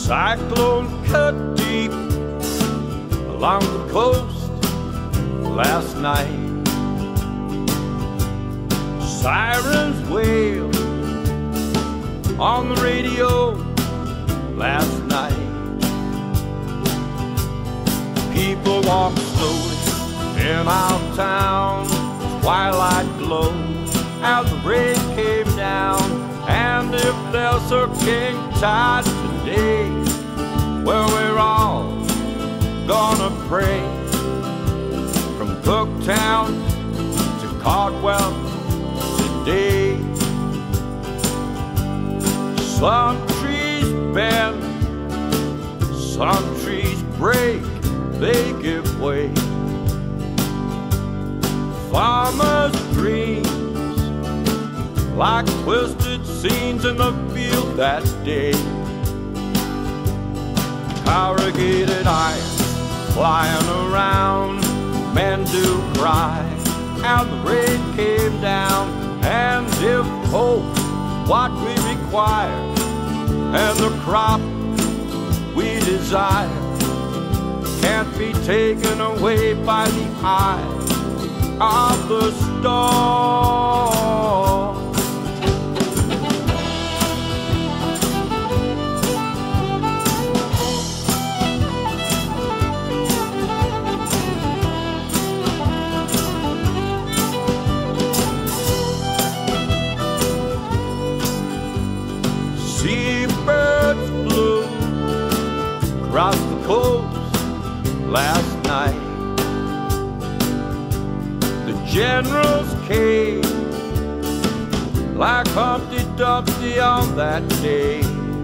Cyclone cut deep along the coast last night. Sirens wail on the radio last night. People walk slowly in our town. Twilight glows as the rain came down. And if there's a king tide today, well, we're all gonna pray. From Cooktown to Caldwell today. Some trees bend, some trees break, they give way. Farmers' dreams like twisted scenes in the field that day. Corrugated iron flying around, men do cry, and the rain came down. And if hope's what we require, and the crop we desire can't be taken away by the eye of the storm. Seabirds flew across the coast last night. The generals came like Humpty Dumpty on that day.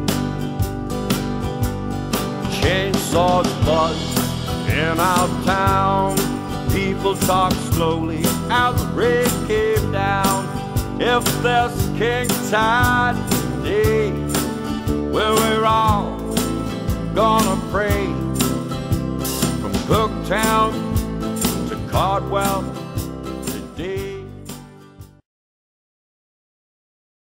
Chainsaws buzz in our town. People talk slowly as the rain came down. If there's king tide today, well, we're all gonna pray. From Cooktown to Caldwell